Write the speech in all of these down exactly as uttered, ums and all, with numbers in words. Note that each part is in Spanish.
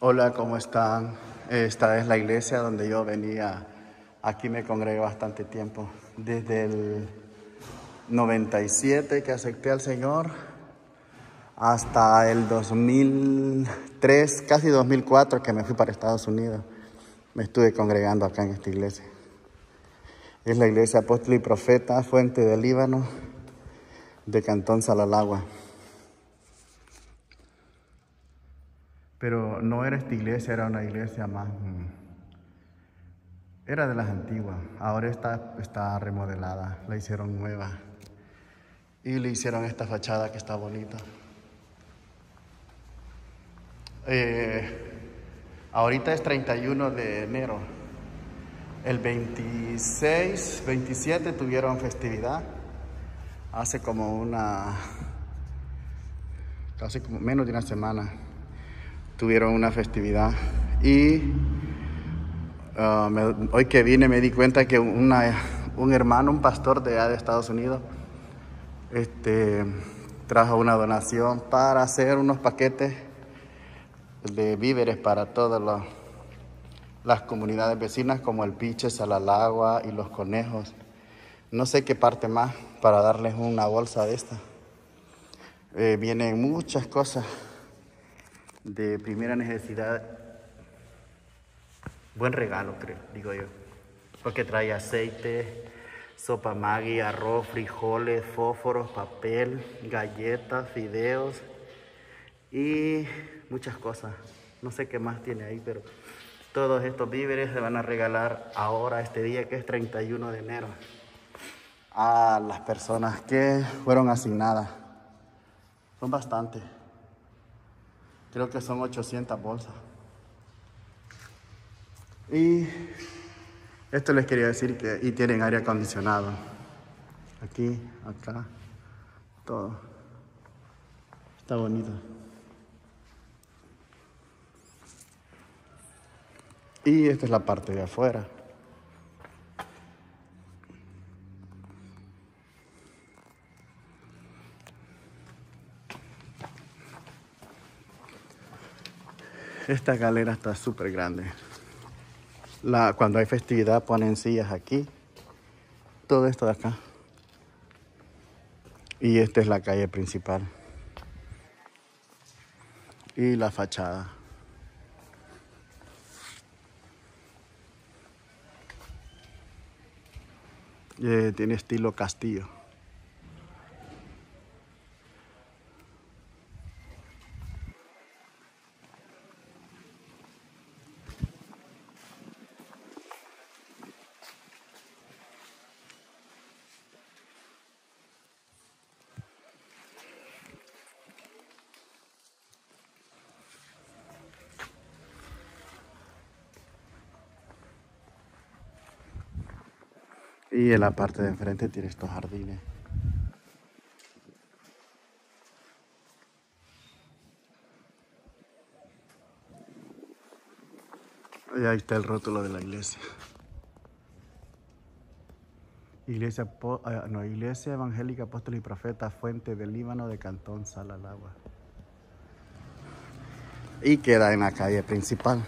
Hola, ¿cómo están? Esta es la iglesia donde yo venía. Aquí me congregué bastante tiempo. Desde el noventa y siete que acepté al Señor hasta el dos mil tres, casi dos mil cuatro que me fui para Estados Unidos. Me estuve congregando acá en esta iglesia. Es la iglesia Apóstol y Profeta, Fuente del Líbano, de Cantón Salalagua. Pero no era esta iglesia, era una iglesia más... Era de las antiguas. Ahora está, está remodelada, la hicieron nueva. Y le hicieron esta fachada que está bonita. Eh, ahorita es treinta y uno de enero. El veintiséis, veintisiete tuvieron festividad. Hace como una... casi como menos de una semana tuvieron una festividad. Y uh, me, hoy que vine me di cuenta que una, un hermano, un pastor de allá de Estados Unidos, este, trajo una donación para hacer unos paquetes de víveres para todas las, las comunidades vecinas, como el Piche, Salalagua y Los Conejos. No sé qué parte más para darles una bolsa de esta. Eh, vienen muchas cosas de primera necesidad. Buen regalo, creo, digo yo. Porque trae aceite, sopa Maggi, arroz, frijoles, fósforos, papel, galletas, fideos y muchas cosas. No sé qué más tiene ahí, pero todos estos víveres se van a regalar ahora, este día que es treinta y uno de enero, a las personas que fueron asignadas. Son bastantes. Creo que son ochocientas bolsas. Y esto les quería decir que y tienen aire acondicionado. Aquí, acá, todo. Está bonito. Y esta es la parte de afuera. Esta galera está súper grande. La, cuando hay festividad ponen sillas aquí. Todo esto de acá. Y esta es la calle principal. Y la fachada. Eh, tiene estilo castillo. Y en la parte de enfrente tiene estos jardines. Y ahí está el rótulo de la iglesia. Iglesia, no, Iglesia Evangélica Apóstol y Profeta Fuente del Líbano de Cantón Salalagua. Y queda en la calle principal.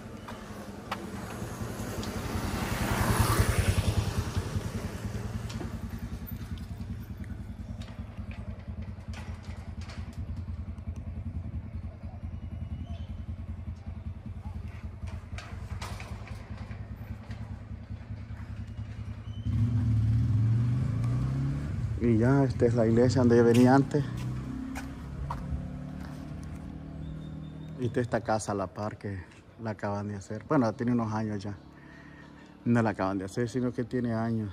Y ya, esta es la iglesia donde yo venía antes. Y esta, esta casa a la par que la acaban de hacer. Bueno, tiene unos años ya. No la acaban de hacer, sino que tiene años.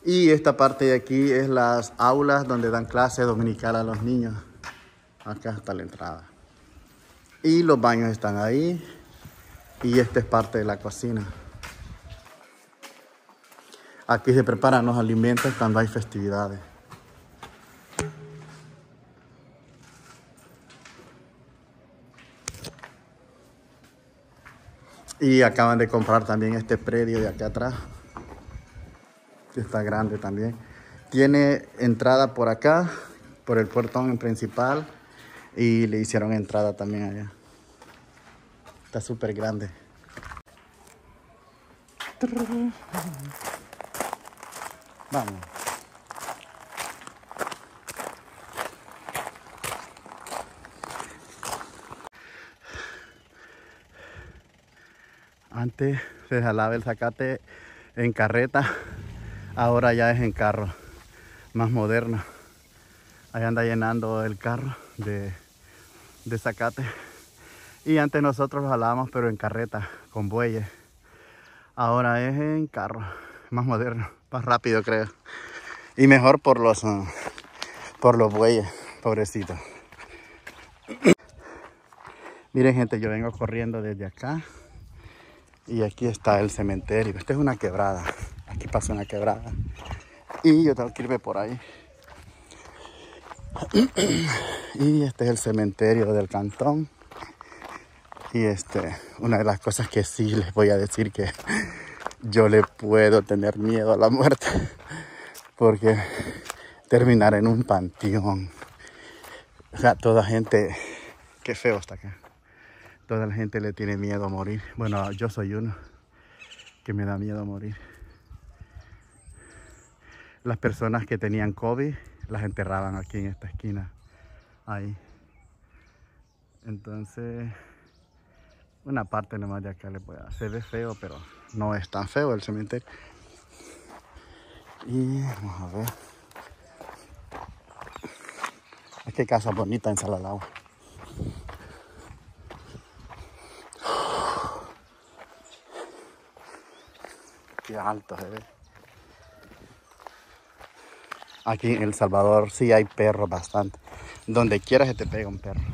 Y esta parte de aquí es las aulas donde dan clase dominical a los niños. Acá está la entrada. Y los baños están ahí. Y esta es parte de la cocina. Aquí se preparan los alimentos cuando hay festividades. Y acaban de comprar también este predio de acá atrás. Está grande también. Tiene entrada por acá, por el portón principal. Y le hicieron entrada también allá. Está súper grande. Vamos. Antes se jalaba el zacate en carreta, ahora ya es en carro, más moderno. Ahí anda llenando el carro de, de zacate. Y antes nosotros lo jalábamos pero en carreta, con bueyes. Ahora es en carro, más moderno, más rápido creo. Y mejor por los, uh, por los bueyes, pobrecitos. Miren gente, yo vengo corriendo desde acá. Y aquí está el cementerio. Esta es una quebrada. Aquí pasa una quebrada. Y yo tengo que irme por ahí. Y este es el cementerio del cantón. Y este, una de las cosas que sí les voy a decir que yo le puedo tener miedo a la muerte. Porque terminar en un panteón. O sea, toda gente... Qué feo está acá. Toda la gente le tiene miedo a morir. Bueno, yo soy uno que me da miedo a morir. Las personas que tenían COVID las enterraban aquí en esta esquina. Ahí. Entonces, una parte nomás de acá le puede dar. Se ve feo, pero no es tan feo el cementerio. Y vamos a ver. Qué casa bonita en Salalagua. Qué alto se ve. Aquí en El Salvador sí hay perros bastante. Donde quiera se te pega un perro.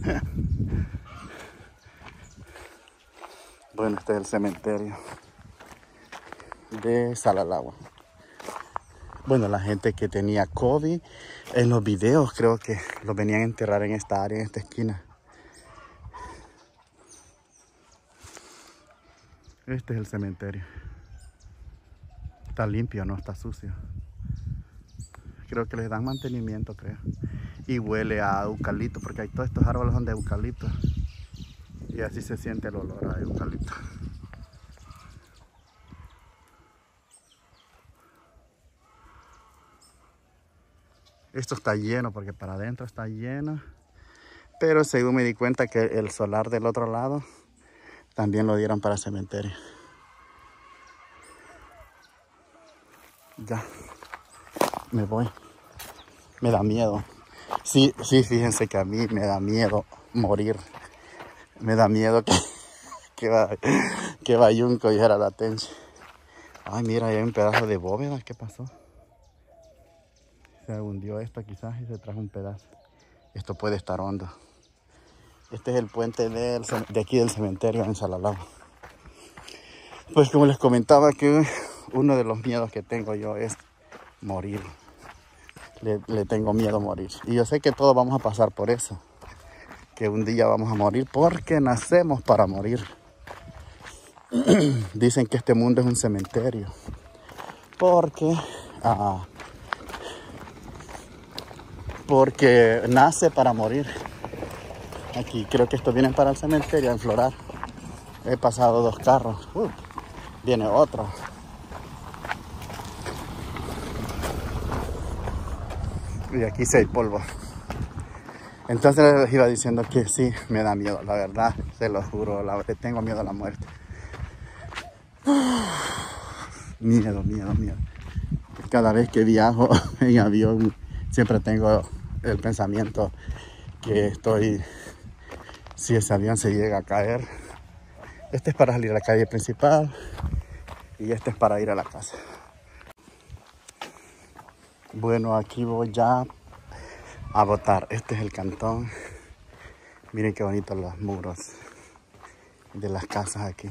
Bueno, este es el cementerio de Salalagua. Bueno, la gente que tenía COVID, en los videos creo que los venían a enterrar en esta área, en esta esquina. Este es el cementerio. Está limpio, no está sucio. Creo que les dan mantenimiento, creo. Y huele a eucalipto, porque hay todos estos árboles son de eucalipto. Y así se siente el olor a eucalipto. Esto está lleno, porque para adentro está lleno. Pero según me di cuenta que el solar del otro lado también lo dieron para cementerio. Ya, me voy. Me da miedo. Sí, sí, fíjense que a mí me da miedo morir. Me da miedo que, que, va, que Bayunco dijera la Tenchi. Ay, mira, ahí hay un pedazo de bóveda. ¿Qué pasó? Se hundió esto quizás y se trajo un pedazo. Esto puede estar hondo. Este es el puente del, de aquí del cementerio en Salalagua. Pues como les comentaba que uno de los miedos que tengo yo es morir. Le, le tengo miedo a morir. Y yo sé que todos vamos a pasar por eso. Que un día vamos a morir porque nacemos para morir. Dicen que este mundo es un cementerio. Porque... Ah, porque nace para morir. Aquí creo que estos vienen para el cementerio a enflorar. He pasado dos carros. Uh, viene otro. Y aquí sí hay polvo. Entonces les iba diciendo que sí, me da miedo, la verdad, se lo juro, la, le tengo miedo a la muerte. Miedo, miedo, miedo. Cada vez que viajo en avión, siempre tengo el pensamiento que estoy, si ese avión se llega a caer. Este es para salir a la calle principal y este es para ir a la casa. Bueno, aquí voy ya a botar. Este es el cantón. Miren qué bonitos los muros de las casas aquí.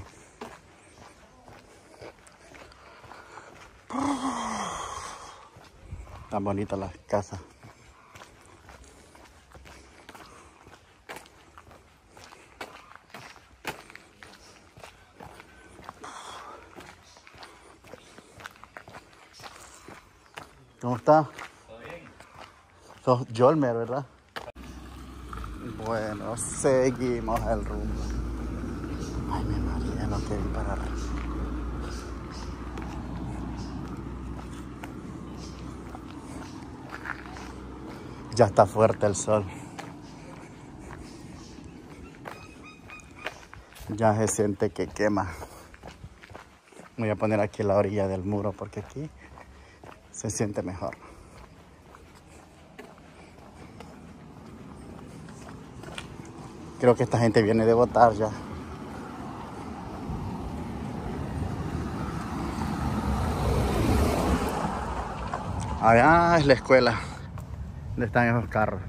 Tan bonitas las casas. ¿Cómo está? ¿Todo bien? Sos Yolmer, ¿verdad? Bueno, seguimos el rumbo. Ay, mi María, no quiero parar. Ya está fuerte el sol. Ya se siente que quema. Voy a poner aquí la orilla del muro porque aquí se siente mejor. Creo que esta gente viene de votar ya. Allá es la escuela donde están esos carros.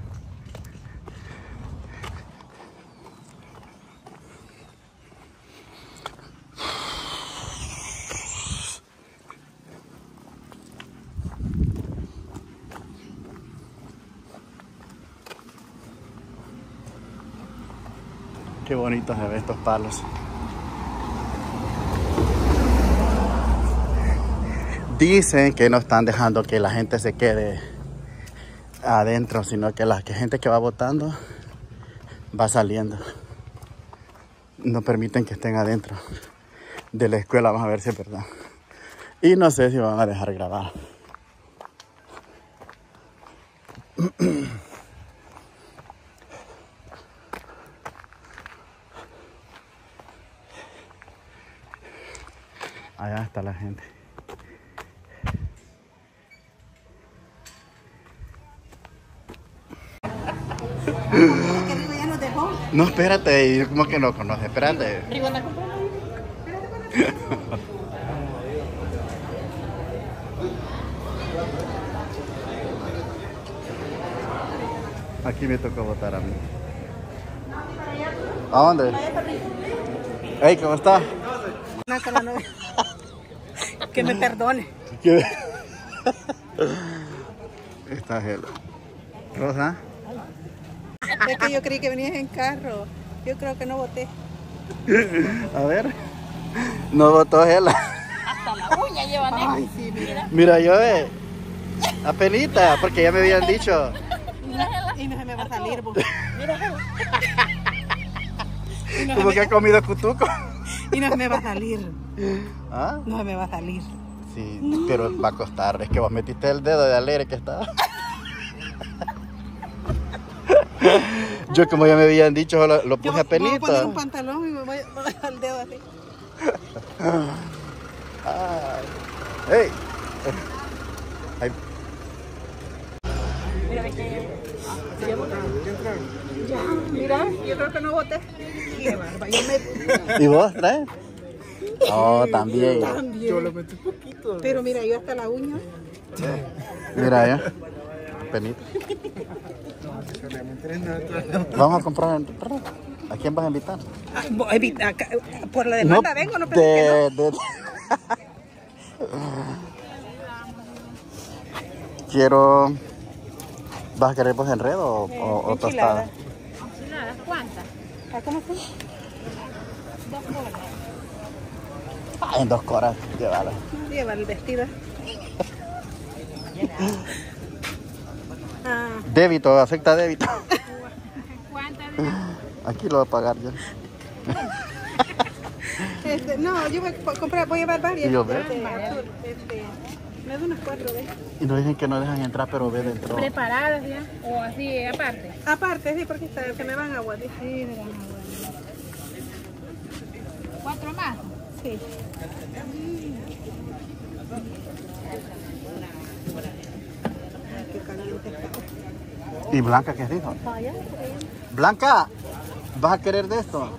Qué bonitos se ven estos palos. Dicen que no están dejando que la gente se quede adentro, sino que la gente que va votando va saliendo. No permiten que estén adentro de la escuela. Vamos a ver si es verdad. Y no sé si van a dejar grabar. Allá está la gente. Ya nos dejó. No, espérate, yo como que no conoce, espérate. Aquí me tocó votar a mí. ¿A dónde? Hey, ¿cómo está? Que me perdone. ¿Qué? Está gelo. ¿Rosa? Es que yo creí que venías en carro. Yo creo que no voté. A ver. No votó Gela. Hasta la uña llevan. Ay, sí, mira. Mira, yo eh, apenita, porque ya me habían dicho. Y no se me va a salir, vos. Y no Como se que ha comido cutuco. me, y no se me va a salir. ¿Ah? No se me va a salir. Sí, pero va a costar. Es que vos metiste el dedo de alegre que estaba. Yo, como ya me habían dicho, lo, lo puse Yo a penita. voy a poner un pantalón y me voy a poner el dedo así. Ay. ¡Ey! Ay. Mira, yo creo que no voté. Qué barba, yo me... ¿Y vos traes? Oh, también. También. Yo lo metí poquito. Pero mira, yo hasta la uña. Mira ya. Penita. Vamos a comprar. ¿A quién vas a invitar? Ah, bo- evita- acá, por la demanda vengo, no pensé de, que no. de- Quiero. ¿Vas a querer pues enredo o, o, o tostada? Enchiladas. Enchiladas, ¿cuántas? ¿Ah, cómo son? Dos bolas. Ah, en dos coras, llévala. Lleva el vestido. Ah, Débito, acepta débito. ¿Cuántas de las? Aquí lo voy a pagar yo. este, no, yo voy a comprar, voy a llevar varias. ¿Y yo veo? Este, azul, este, me da unas cuatro de. Y nos dicen que no dejan entrar, pero ve dentro. ¿Preparadas ya? ¿O así aparte? Aparte, sí, porque está, que me van a aguantar. Sí, me van a aguantar. ¿Cuatro más? Sí. Qué caliente está. ¿Y Blanca qué dijo? Vaya. Blanca, ¿vas a querer de esto?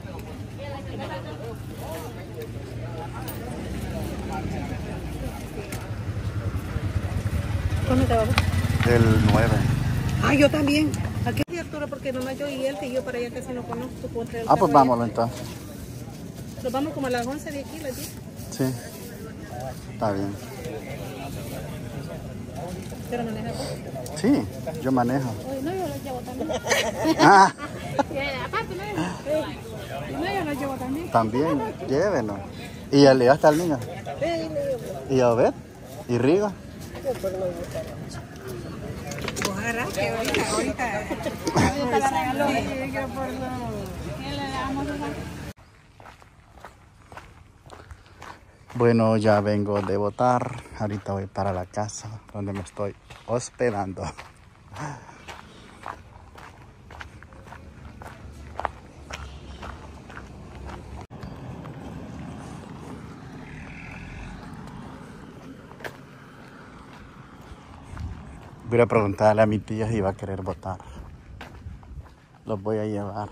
¿Cuándo te vamos? El nueve. Ah, yo también. ¿A qué día, Arturo? Porque nomás yo y él, que yo para allá casi no conozco. puedo traer el Ah, pues carro allá. vámonos entonces. Nos vamos como a las once de aquí, las diez. Sí. Está bien. ¿Pero manejas tú? Sí, yo manejo. Oye, no, yo lo llevo también. Ah, Eh, aparte, no, no, yo lo llevo también. también, llévenos. ¿Y ya le llevaste al niño? ¿Y a Obed? ¿Y Rigo? Vos agarraste ahorita, ahorita. Ahorita la regaló. Sí, que por lo que le damos a usar. Bueno, ya vengo de votar. Ahorita voy para la casa donde me estoy hospedando. Voy a preguntarle a mi tía si va a querer votar. Los voy a llevar.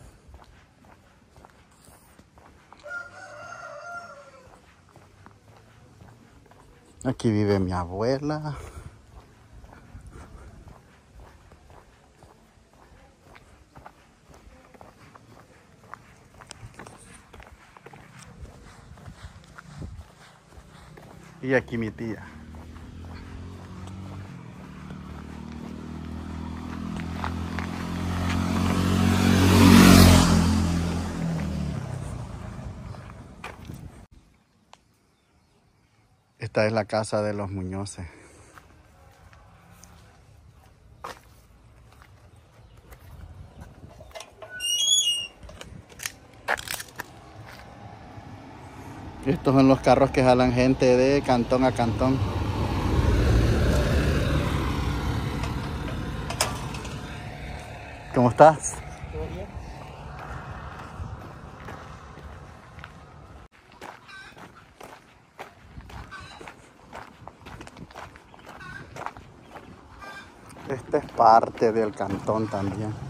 Aquí vive mi abuela. Y aquí mi tía. Esta es la casa de los Muñoces. Estos son los carros que jalan gente de cantón a cantón. ¿Cómo estás? ¿Todo bien? Este es parte del cantón también.